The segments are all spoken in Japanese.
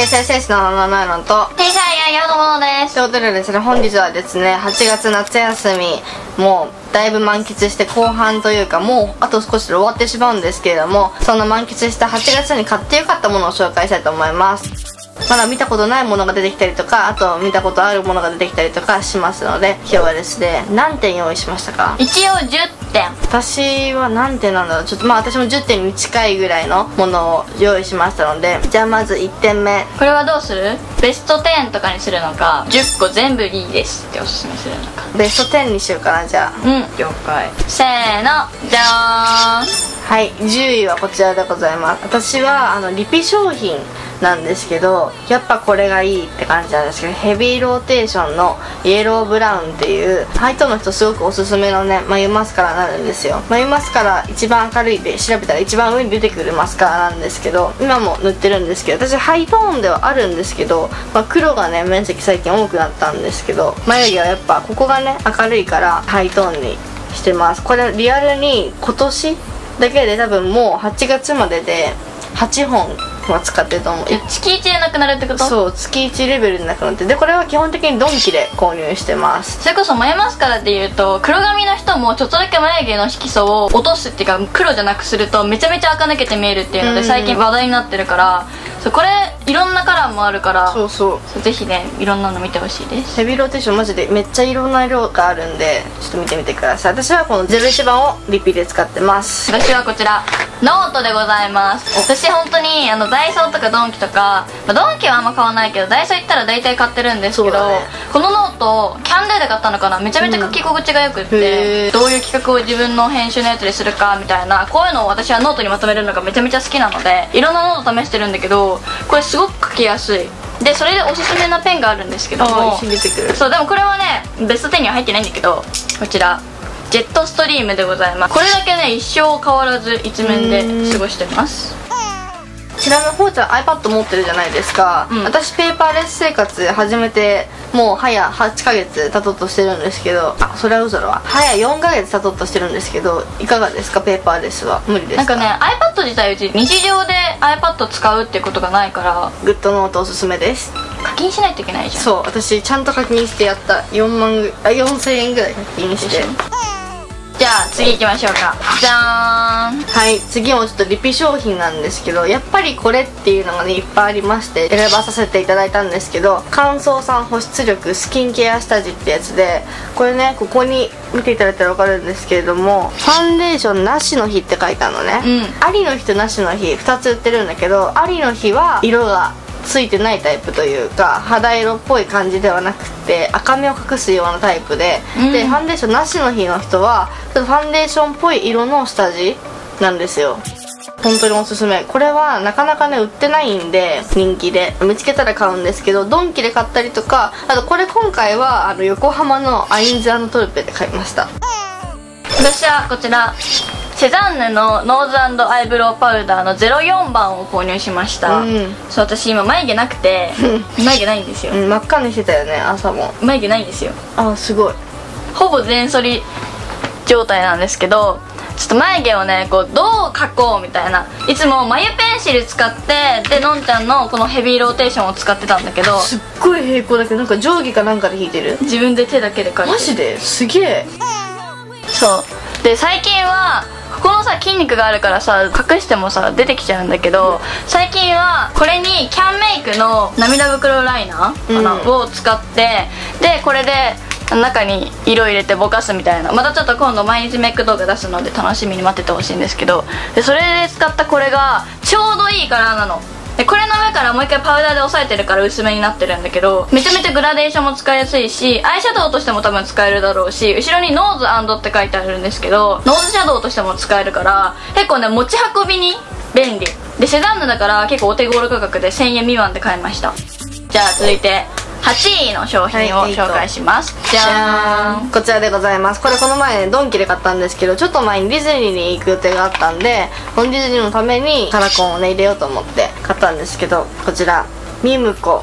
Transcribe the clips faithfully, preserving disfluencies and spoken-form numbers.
天才選手のななななのと天才ややのものです。 ということでですね、本日はですね、はちがつ夏休みもうだいぶ満喫して後半というか、もうあと少しで終わってしまうんですけれども、そんな満喫したはちがつに買ってよかったものを紹介したいと思います。まだ見たことないものが出てきたりとか、あと見たことあるものが出てきたりとかしますので、今日はですね、何点用意しましたか？ 一応じゅってん。 私は何点なんだろう、ちょっとまあ私もじゅってんに近いぐらいのものを用意しましたので、じゃあまずいってんめ。 これはどうする？ベストじゅうとかにするのか、じゅっこ全部いいですっておすすめするのか。 ベストじゅうにしようかな。じゃあうん、了解。せーの、じゃーん。 はい、じゅういはこちらでございます。私はあのリピ商品なんですけど、やっぱこれがいいって感じなんですけど、ヘビーローテーションのイエローブラウンっていうハイトーンの人すごくおすすめのね眉マスカラになるんですよ。眉マスカラ一番明るいで調べたら一番上に出てくるマスカラなんですけど、今も塗ってるんですけど、私ハイトーンではあるんですけど、まあ、黒がね面積最近多くなったんですけど、眉毛はやっぱここがね明るいからハイトーンにしてます。これリアルに今年だけで多分もうはちがつまでではっぽんは使ってると思う。 月いちでなくなるってこと？ そう、月いちレベルでなくなって、でこれは基本的にドンキで購入してます。 それこそ眉マスカラでいうと、黒髪の人もちょっとだけ眉毛の色素を落とすっていうか、黒じゃなくするとめちゃめちゃ垢抜けて見えるっていうので最近話題になってるから、そうこれいろんなカラーもあるから、 そうそうそうぜひねいろんなの見てほしいです。 ヘビーローテーションマジでめっちゃいろんな色があるんで、ちょっと見てみてください。私はこのゼロいちばんをリピで使ってます。 私はこちらノートでございます。私本当にあのダイソーとかドンキとか、まあ、ドンキはあんま買わないけどダイソー行ったら大体買ってるんですけど、ね、このノートキャンドゥで買ったのかな、めちゃめちゃ書き心地がよくって、うん、どういう企画を自分の編集のやつでするかみたいな、こういうのを私はノートにまとめるのがめちゃめちゃ好きなので、いろんなノート試してるんだけど、これすごく書きやすいで、それでおすすめなペンがあるんですけども、 一緒に出てくる。 そう、でもこれはねベストじゅうには入ってないんだけど、こちらジェットストリームでございます。これだけね一生変わらず一面で過ごしてます。 ちなみにほうちゃん iPad 持ってるじゃないですか、うん、私ペーパーレス生活始めてもう早はちかげつ経とうとしてるんですけど、あ、それは嘘だわ、早よんかげつ経とうとしてるんですけど、いかがですか？ペーパーレスは無理ですか？ なんかね iPad 自体うち日常で iPad 使うっていうことがないから、 グッドノートおすすめです。 課金しないといけないじゃん。 そう、私ちゃんと課金してやった。よんまんぐあよんせんえんぐらい課金して。 じゃあ次行きましょうか。じゃーん。 はい、次もちょっとリピ商品なんですけど、やっぱりこれっていうのがねいっぱいありまして選ばさせていただいたんですけど、乾燥酸保湿力スキンケア下地ってやつで、これねここに見ていただいたら分かるんですけれども、ファンデーションなしの日って書いてあるのね、うん、ありの日となしの日ふたつ売ってるんだけど、ありの日は色がついてないタイプというか肌色っぽい感じではなくて赤みを隠すようなタイプで、うん、でファンデーションなしの日の人はちょっとファンデーションっぽい色の下地なんですよ。本当におすすめ。これはなかなかね売ってないんで人気で見つけたら買うんですけど、ドンキで買ったりとか、あとこれ今回はあの横浜のアインズ&トルペで買いました。 私はこちらセザンヌのノーズ&アイブロウパウダーのゼロよんばんを購入しました、うん、そう、私今眉毛なくて眉毛ないんですよ、うん、 真っ赤にしてたよね朝も。 眉毛ないんですよ。 あ、すごい。 ほぼ全剃り状態なんですけど、ちょっと眉毛をねこうどう描こうみたいな、いつも眉ペンシル使ってでのんちゃんのこのヘビーローテーションを使ってたんだけど、 すっごい平行だけどなんか定規かなんかで引いてる。 自分で手だけで描いてる。 マジですげえ。 そうで最近はここのさ筋肉があるからさ隠してもさ出てきちゃうんだけど、最近はこれにキャンメイクの涙袋ライナーかな、うん、を使って、でこれで中に色入れてぼかすみたいな、またちょっと今度毎日メイク動画出すので楽しみに待っててほしいんですけど、でそれで使ったこれがちょうどいいカラーなので、これの上からもう一回パウダーで押さえてるから薄めになってるんだけど、めちゃめちゃグラデーションも使いやすいし、アイシャドウとしても多分使えるだろうし、後ろにノーズ&って書いてあるんですけど、ノーズシャドウとしても使えるから結構ね持ち運びに便利で、セザンヌだから結構お手頃価格でせんえん未満で買いました。じゃあ続いてはちいの商品を紹介します、はい、じゃーん。 こちらでございます。これこの前、ね、ドンキで買ったんですけど、ちょっと前にディズニーに行く予定があったんで、このディズニーのためにカラコンをね入れようと思って買ったんですけど、こちらミムコ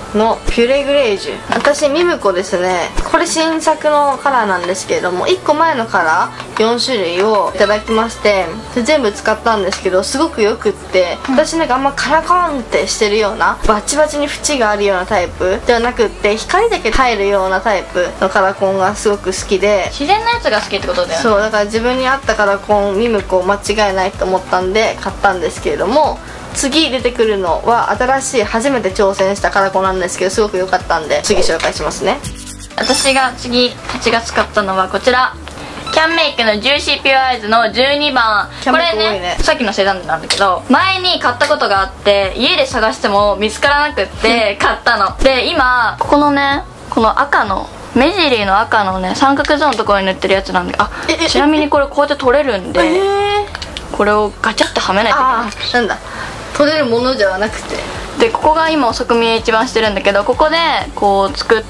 のピュレグレージュ。私ミムコですね、これ新作のカラーなんですけれども、いっこまえのカラーよんしゅるいをいただきまして、で全部使ったんですけどすごくよくって、私なんかあんまカラコンってしてるようなバチバチに縁があるようなタイプではなくって、光だけ入るようなタイプのカラコンがすごく好きで、 自然なやつが好きってことだよね。 そうだから自分に合ったカラコンミムコ間違いないと思ったんで買ったんですけれども、次出てくるのは新しい初めて挑戦したカラコンなんですけど、すごく良かったんで次紹介しますね。 私が次はちがつ買ったのはこちら、キャンメイクのジューシーピュアアイズのじゅうにばん。これね、ねさっきのセダンなんだけど、前に買ったことがあって家で探しても見つからなくって買ったので、今ここのね、この赤の目尻の赤のね三角ゾーンのところに塗ってるやつなんで、あ、ちなみにこれこうやって取れるんで、これをガチャってはめないといけない。 あー、なんだ、取れるものじゃなくて、 でここが今細く見え一番してるんだけど、ここでこう作って、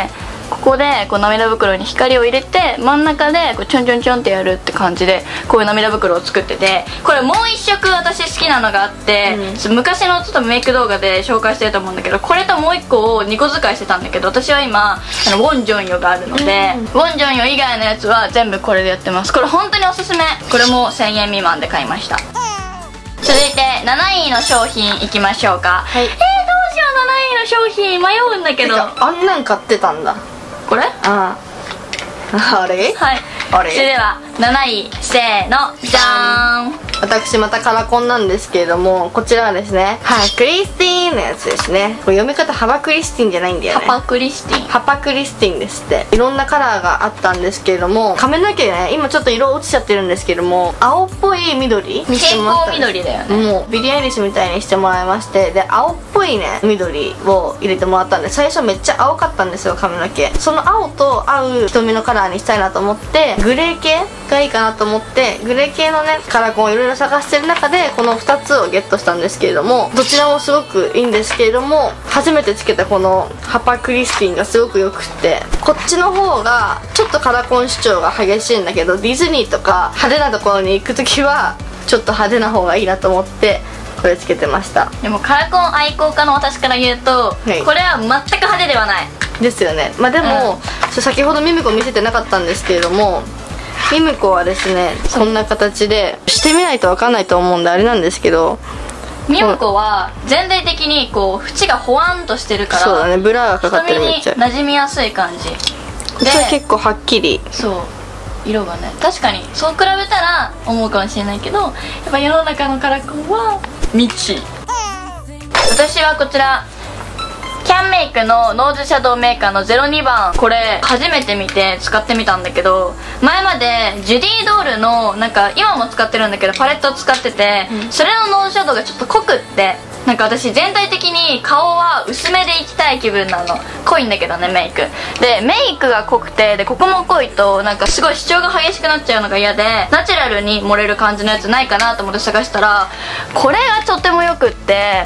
ここでこう涙袋に光を入れて、真ん中でこうちょんちょんちょんってやるって感じで、こういう涙袋を作ってて、これもう一色私好きなのがあって、うん、昔のちょっとメイク動画で紹介してると思うんだけど、これともう一個をにこ使いしてたんだけど、私は今あのウォンジョンヨがあるので、うん、ウォンジョンヨ以外のやつは全部これでやってます。これ本当におすすめ。これもせんえん未満で買いました。続いてなないの商品いきましょうか。はい、えー、どうしよう、なないの商品迷うんだけど、 あんなん買ってたんだ。 これ、 あああれ、 はい、あれ。それではなないせーの、じゃーん。 私またカラコンなんですけれども、こちらはですね、はい、クリスティーンのやつですね。これ読み方ハバクリスティンじゃないんだよね。 ハパクリスティン、 ハパクリスティンですって。いろんなカラーがあったんですけれども、髪の毛ね、今ちょっと色落ちちゃってるんですけども、青っぽい緑にしてもらったんです。 蛍光緑だよね。 もうビリー・アイリッシュみたいにしてもらいまして、で青っぽいね緑を入れてもらったんで、最初めっちゃ青かったんですよ髪の毛。その青と合う瞳のカラーにしたいなと思って、グレー系がいいかなと思って、グレー系のねカラコンをいろいろ探してる中でこのふたつをゲットしたんですけれども、どちらもすごくいいんですけれども、初めてつけたこのハパクリスティンがすごくよくって、こっちの方がちょっとカラコン主張が激しいんだけど、ディズニーとか派手なところに行く時はちょっと派手な方がいいなと思ってこれつけてました。 でもカラコン愛好家の私から言うと、はい、これは全く派手ではないですよね。まあでも、うん、先ほどミムコ見せてなかったんですけれども、ミムコはですねこんな形で、してみないと分かんないと思うんであれなんですけど、 ミムコは全体的にこう縁がホワンとしてるから、 そうだね、ブラがかかってる。めっちゃ瞳に馴染みやすい感じで、それ結構はっきり、 そう色がね、確かにそう比べたら思うかもしれないけど、やっぱ世の中のカラコンは未知。私はこちらキャンメイクのノーズシャドウメーカーのゼロにばん、これ初めて見て使ってみたんだけど、前までジュディ・ドールのなんか今も使ってるんだけどパレットを使ってて、うん、それのノーズシャドウがちょっと濃くって、なんか私全体的に顔は薄めでいきたい気分なの。濃いんだけどねメイクで、メイクが濃くて、でここも濃いとなんかすごい主張が激しくなっちゃうのが嫌で、ナチュラルに盛れる感じのやつないかなと思って探したら、これがとてもよくって、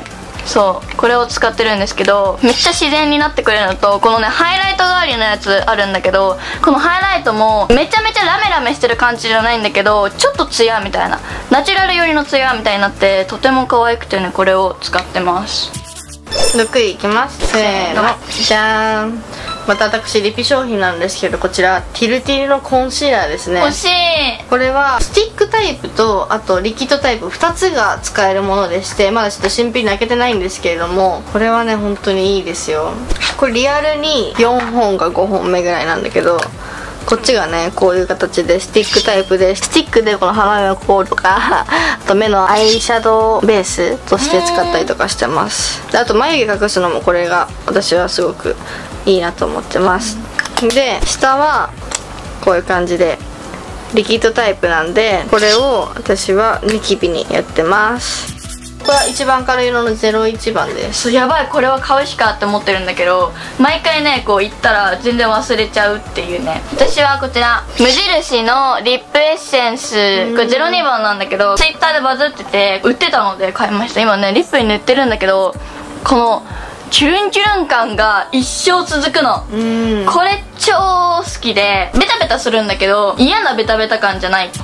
そうこれを使ってるんですけど、めっちゃ自然になってくれるのと、このねハイライト代わりのやつあるんだけど、このハイライトもめちゃめちゃラメラメしてる感じじゃないんだけど、ちょっとツヤみたいな、ナチュラル寄りのツヤみたいになって、とても可愛くてね、これを使ってます。 ろくいいきます。せーの、じゃーん。また私リピ商品なんですけど、こちらティルティルのコンシーラーですね。 欲しい。 これはスティックタイプとあとリキッドタイプふたつが使えるものでして、まだちょっと新品に開けてないんですけれども、これはね本当にいいですよ。これリアルによんほんかごほんめぐらいなんだけど、こっちがねこういう形でスティックタイプで、スティックでこの鼻のコールとかあと目のアイシャドウベースとして使ったりとかしてます。であと眉毛隠すのもこれが私はすごくいいなと思ってます。で下はこういう感じでリキッドタイプなんで、これを私はニキビにやってます。これは一番軽い色のゼロいちばんです。 やばい、これは買うしかって思ってるんだけど、毎回ねこう行ったら全然忘れちゃうっていうね。私はこちら無印のリップエッセンス、これゼロにばんなんだけど、ツイッターでバズってて売ってたので買いました。今ねリップに塗ってるんだけど、このチュルンチュルン感が一生続くの。これ超好きで、ベタベタするんだけど嫌なベタベタ感じゃない。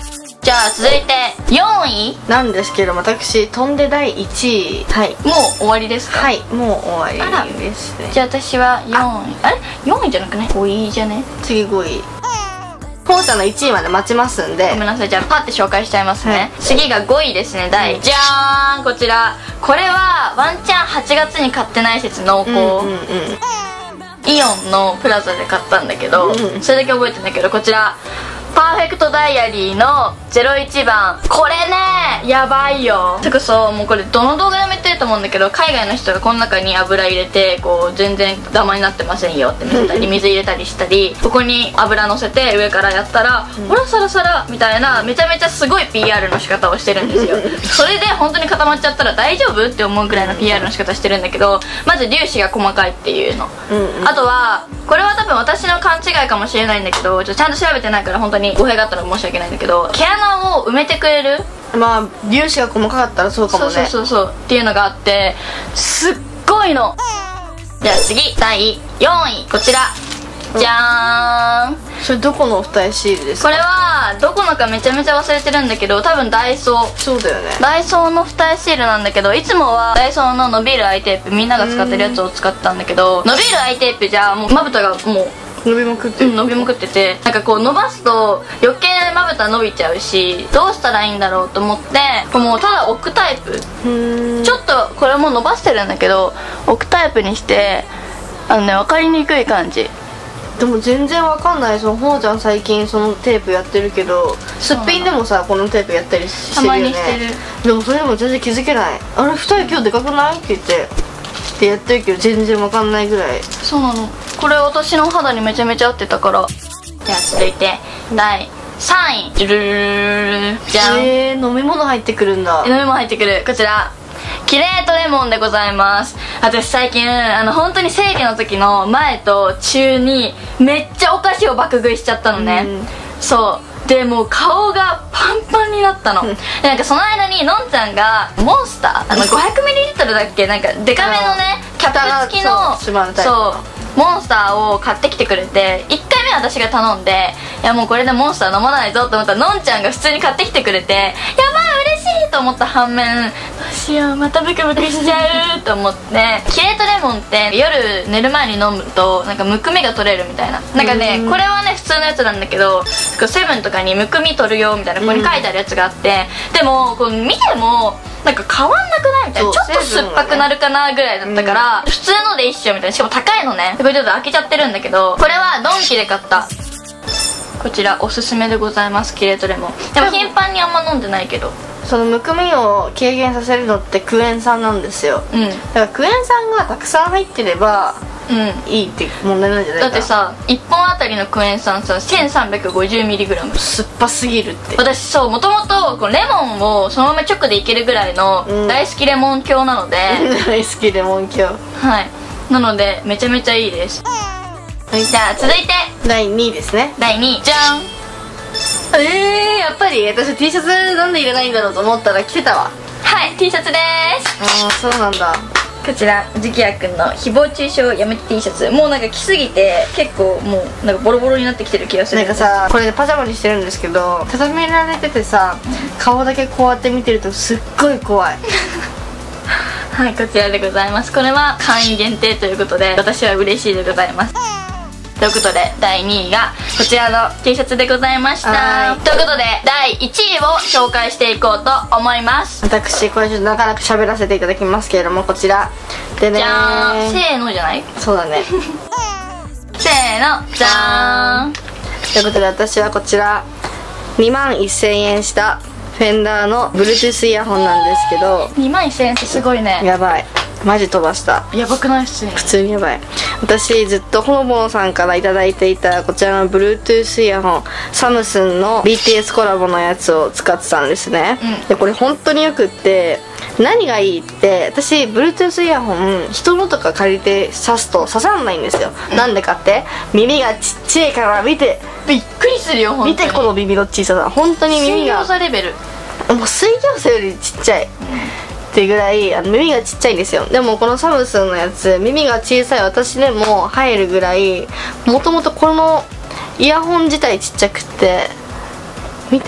じゃあ続いてよんいなんですけど、私飛んでだいいちい。はい、 もう終わりですか？ はい、もう終わりですね。 じゃあ私はよんい。あれよんいじゃなくね、ごいじゃね。 次ごい。ほうちゃんのいちいまで待ちますんで。 ごめんなさい、じゃあパッて紹介しちゃいますね、 はい、 次がごいですね。だいじゃーん、こちら。これはワンチャンはちがつに買ってない説濃厚、うんうんうん、イオンのプラザで買ったんだけど、うん、それだけ覚えてんだけど、こちらパーフェクトダイアリーのゼロいちばん。これねやばいよ。てかさ、もうこれどの動画でも言ってると思うんだけど、海外の人がこの中に油入れてこう全然ダマになってませんよって見せたり水入れたりしたり、ここに油乗せて上からやったら、うん、ほらサラサラみたいなめちゃめちゃすごい ピーアール の仕方をしてるんですよ。それで本当に固まっちゃったら大丈夫って思うくらいの ピーアール の仕方してるんだけど、まず粒子が細かいっていうの、うんうん、あとはこれは多分私の勘違いかもしれないんだけど、ちょっとちゃんと調べてないから本当に語弊があったら申し訳ないんだけど、毛穴を埋めてくれる、まあ粒子が細かかったらそうかもね。そうそうそうそうっていうのがあって、すっごいの。じゃあ次だいよんい、こちら、うん、じゃーん。 それどこの二重シールですか？ これはどこのかめちゃめちゃ忘れてるんだけど、多分ダイソー。 そうだよね、 ダイソーの二重シールなんだけど、いつもはダイソーの伸びるアイテープ、みんなが使ってるやつを使ってたんだけど、伸びるアイテープじゃもうまぶたがもう伸びまくってる、 うん、伸びまくってて、なんかこう伸ばすと余計まぶた伸びちゃうし、どうしたらいいんだろうと思って、もうただ置くタイプ、ちょっとこれも伸ばしてるんだけど置くタイプにして、あのね分かりにくい感じ。 でも全然わかんない。そのほうちゃん最近そのテープやってるけど、すっぴんでもさこのテープやったりしてるよね。たまにしてる。でもそれでも全然気づけない。あれ二重今日でかくないって言ってってやってるけど全然わかんないぐらい。 そうなの。これ私の肌にめちゃめちゃ合ってたから。じゃあ続いてだいさんい、ジュルルルルじゃん。 えー、飲み物入ってくるんだ。 飲み物入ってくる。こちらキレートレモンでございます。私最近あの本当に生理の時の前と中にめっちゃお菓子を爆食いしちゃったのね、うん、そうでもう顔がパンパンになったの、うん、でなんかその間にのんちゃんがモンスターあの ごひゃくミリリットル だっけ、なんかデカめのねキャップ付きのそうモンスターを買ってきてくれて、いっかいめは私が頼んで、いやもうこれでモンスター飲まないぞと思ったらのんちゃんが普通に買ってきてくれて、やばい嬉しいと思った反面、どうしようまたブクブクしちゃうと思って、キレートレモンって夜寝る前に飲むとなんかむくみが取れるみたいな、なんかねこれはね普通のやつなんだけど、セブンとかにむくみ取るよみたいなここに書いてあるやつがあって、でもこう見てもなんか変わんなくないみたいな、ちょっと酸っぱくなるかなぐらいだったから、普通ので一緒みたいな、しかも高いのね。これちょっと開けちゃってるんだけど、これはドンキで買った、こちらおすすめでございます、キレートレモン。でも頻繁にあんま飲んでないけど、 そのむくみを軽減させるのってクエン酸なんですよ、うん、だからクエン酸がたくさん入ってればうん、いいって問題なんじゃないか。 だってさいっぽんあたりのクエン酸さ せんさんびゃくごじゅうミリグラム、 酸っぱすぎるって。 私そうもともとレモンをそのまま直でいけるぐらいの大好きレモン強なので、 うん、大好きレモン強、 はいなのでめちゃめちゃいいです。はい、じゃあ続いてだいにいですね。 だいにいじゃん。 えー、やっぱり私 T シャツなんで入れないんだろうと思ったら着てたわ。 はい T シャツです。 ああそうなんだ。 こちらジキヤくんの誹謗中傷やめて T シャツ、もうなんか着すぎて結構もうなんかボロボロになってきてる気がする。 なんかさこれパジャマにしてるんですけど、畳められててさ顔だけこうやって見てるとすっごい怖い。 はいこちらでございます。これは会員限定ということで私は嬉しいでございます。ということでだいにいがこちらの T シャツでございました。ということでだいいちいを紹介していこうと思います。 私これちょっとなかなか喋らせていただきますけれども、こちらでねー、 じゃーん、せーのじゃない？ そうだね。 せーのじゃーん。 ということで私はこちらにまんせんえんしたフェンダーの Bluetooth イヤホンなんですけど、 にまんせんえんってすごいね。 やばいマジ飛ばした。 やばくないっすね。 普通にやばい。私ずっとほのぼのさんから頂いていたこちらの Bluetooth イヤホン、サムスンの ビーティーエス コラボのやつを使ってたんですね、うん、でこれ本当によくって、何がいいって私 Bluetooth イヤホン人のとか借りて挿すと刺さんないんですよ、うん、なんでかって耳がちっちゃいから。見てびっくりするよ本当に。 見てこの耳の小ささ、本当に耳が水餃子レベル、 もう水餃子よりちっちゃい、うんっていうぐらいあの耳がちっちゃいんですよ。でもこのサムスンのやつ耳が小さい私でも入るぐらい、もともとこのイヤホン自体ちっちゃくって見て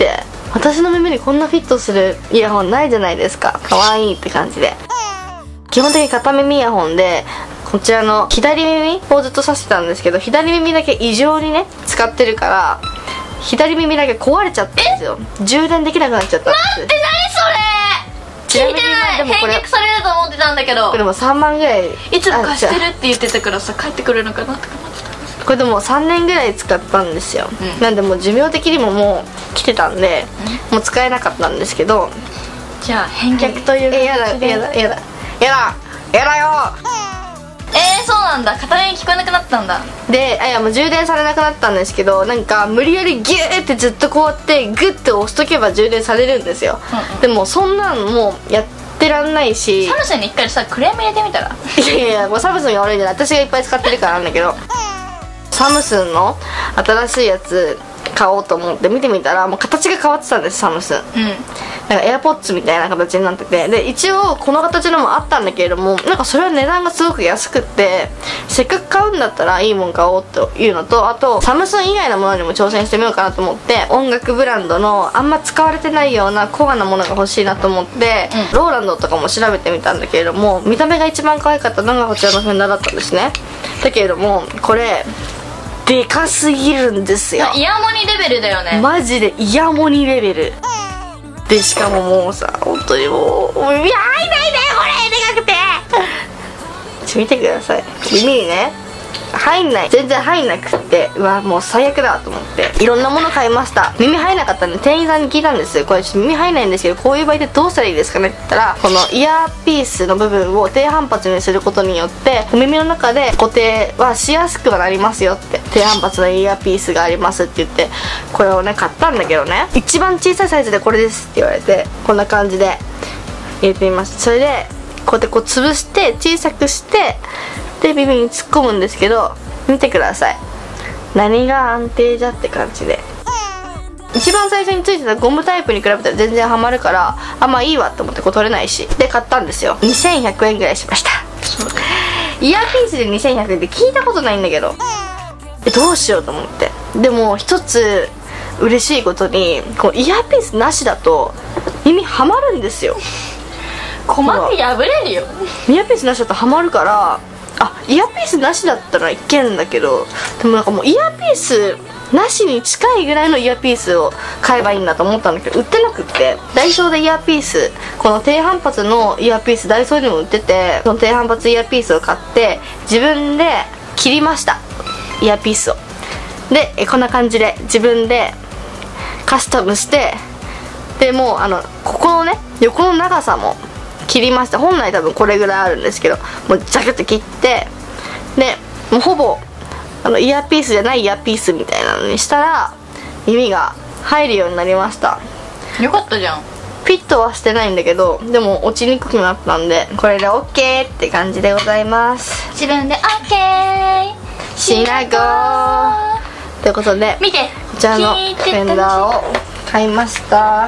私の耳にこんなフィットするイヤホンないじゃないですか。かわいいって感じで、基本的に片耳イヤホンで、こちらの左耳をずっとさしてたんですけど、左耳だけ異常にね使ってるから、左耳だけ壊れちゃったんですよ。充電できなくなっちゃったんです。 待って、何それ、聞いてない。返却されると思ってたんだけど、 これでもさんまんぐらいいつも貸してるって言ってたからさ、帰ってくるのかなとか思ってた。 これでもさんねんぐらい使ったんですよ、うん、なんでもう寿命的にももう来てたんで、うん、もう使えなかったんですけど、 じゃあ返却というやだやだやだやだやだよ。 えー、そうなんだ。片耳聞こえなくなったんだ。 で、あ、いやもう充電されなくなったんですけど、なんか無理やりギューってずっとこうやってグッて押しとけば充電されるんですよ、うんうん、でもそんなんもうやってらんないし、 サムスンに一回さクレーム入れてみたら。 いやいや、もうサムスンが悪いんじゃない、私がいっぱい使ってるからなんだけどサムスンの新しいやつ買おうと思って見てみたら、もう形が変わってたんです、サムスン。うん、なんかエアポッツみたいな形になってて、で一応この形のもあったんだけれども、なんかそれは値段がすごく安くって、せっかく買うんだったらいいもん買おうというのと、あとサムスン以外のものにも挑戦してみようかなと思って、音楽ブランドのあんま使われてないようなコアなものが欲しいなと思って、うん、ローランドとかも調べてみたんだけれども、見た目が一番可愛かったのがこちらのフェンダーだったんですね。だけれどもこれでかすぎるんですよ。 イヤモニレベルだよね、 マジでイヤモニレベルで、しかももうさ、本当にもう、もういや、入んないでこれ、でかくて。ちょ見てください、耳にね入んない、全然入んなくって、うわもう最悪だと思っていろんなもの買いました。耳入んなかったんで店員さんに聞いたんですよ。これちょっと耳入んないんですけど、こういう場合でどうしたらいいですかねって言ったら、このイヤーピースの部分を低反発にすることによって耳の中で固定はしやすくはなりますよって、低反発のイヤーピースがありますって言って、これをね買ったんだけどね、一番小さいサイズでこれですって言われて、こんな感じで入れてみました。それでこうやってこう潰して小さくして、で耳に突っ込むんですけど、見てください、何が安定じゃって感じで、一番最初についてたゴムタイプに比べたら全然ハマるから、あまあいいわと思ってこう取れないしで買ったんですよ。にせんひゃくえんぐらいしました。イヤーピースでにせんひゃくえんって聞いたことないんだけど、えどうしようと思って、でも一つ嬉しいことに、こうイヤーピースなしだと耳ハマるんですよ。 鼓膜破れるよ。 イヤーピースなしだとハマるから、あ、イヤーピースなしだったらいけんだけど、でもなんかもうイヤーピースなしに近いぐらいのイヤーピースを買えばいいんだと思ったんだけど、売ってなくって、ダイソーでイヤーピース、この低反発のイヤーピースダイソーにも売ってて、その低反発イヤーピースを買って自分で切りました、イヤーピースを。でえこんな感じで自分でカスタムして、でもうあのここのね横の長さも切りました。本来多分これぐらいあるんですけど、もうジャクッと切って、でもうほぼあのイヤーピースじゃないイヤーピースみたいなのにしたら耳が入るようになりました。 よかったじゃん。 フィットはしてないんだけど、でも落ちにくくなったんで、これで オーケー って感じでございます。 自分で オーケーしなごーということで、 見てこちらのフェンダーを買いました。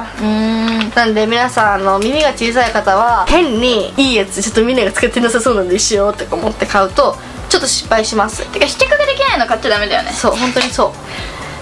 うーん、なんで皆さん、あの耳が小さい方は変にいいやつちょっとみんなが使ってなさそうなんでしようとか思って買うとちょっと失敗します。 てか試着ができないの買っちゃダメだよね。 そう、本当にそう。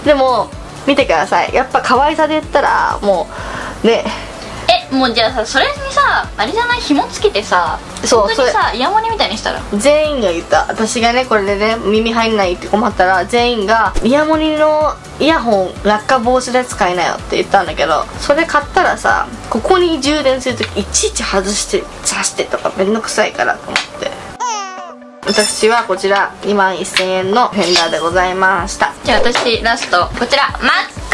でも見てください、やっぱ可愛さで言ったらもうね、 え、もうじゃあさ、それにさ、あれじゃない、紐つけてさ、 そう、 本当にさ、イヤモニみたいにしたら。 全員が言った。私がねこれでね耳入んないって困ったら、全員がイヤモニのイヤホン落下防止で使いなよって言ったんだけど、それ買ったらさ、ここに充電するときいちいち外して挿してとかめんどくさいからと思って、私はこちらにまんせんえんのフェンダーでございました。 じゃあ私ラストこちらマック。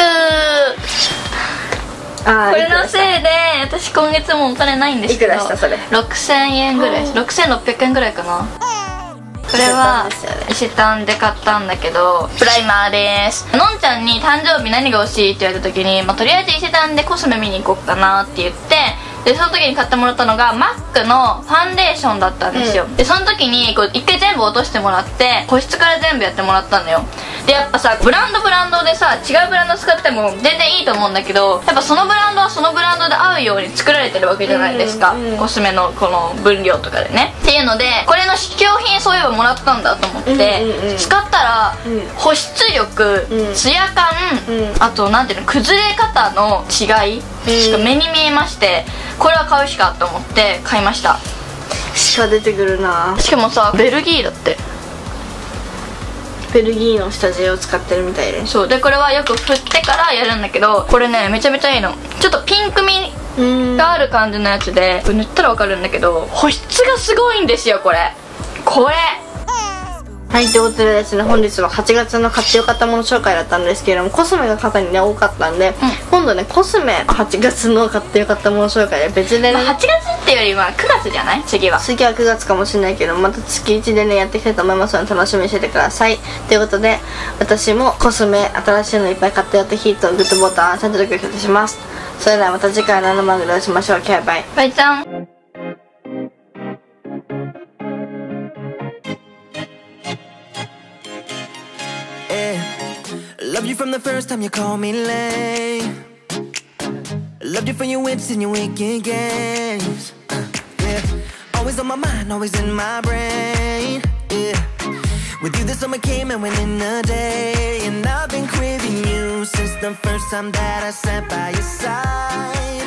あ、 これのせいで私今月もお金ないんですけど、 いくらしたそれ？ ろくせんえんぐらい、ろくせんろっぴゃくえんぐらいかな。これは伊勢丹で買ったんだけど、プライマーです。のんちゃんに誕生日何が欲しいって言われた時に、まあ、とりあえず伊勢丹でコスメ見に行こうかなって言って、でその時に買ってもらったのがマックのファンデーションだったんですよ、うん、でその時にこう一回全部落としてもらって個室から全部やってもらったのよ。 でやっぱさブランドブランドでさ違うブランド使っても全然いいと思うんだけど、やっぱそのブランドはそのブランドで合うように作られてるわけじゃないですか、 うんうん、 コスメのこの分量とかでねっていうので、これの試供品そういえばもらったんだと思って、うんうん、使ったら、うん、保湿力、うん、ツヤ感、うん、あとなんていうの崩れ方の違いしか目に見えまして、これは買うしかと思って買いました。 しか出てくるな。 しかもさベルギーだって、 ベルギーの下地を使ってるみたいで、 そうでこれはよく振ってからやるんだけど、これねめちゃめちゃいいの。ちょっとピンク味がある感じのやつで、塗ったら分かるんだけど保湿がすごいんですよこれこれはい、ということでですね、本日ははちがつの買ってよかったもの紹介だったんですけれども、コスメが方にね多かったんで、うん、今度ねコスメはちがつの買ってよかったもの紹介で別でね、まあ、 はちがつっていうよりはくがつじゃない？次は次はくがつかもしれないけど、また月いちでねやっていきたいと思いますので楽しみにしててください。ということで私もコスメ新しいのいっぱい買ったよってヒートグッドボタンちゃんとドキドキします。それではまた次回の生番組でお会いしましょう。バイバイ。 バイちゃん。 Loved you from the first time you called me lame. Loved you for your wits and your wicked games. uh, Yeah, always on my mind, always in my brain. Yeah, with you the summer came and went in a day. And I've been craving you since the first time that I sat by your side.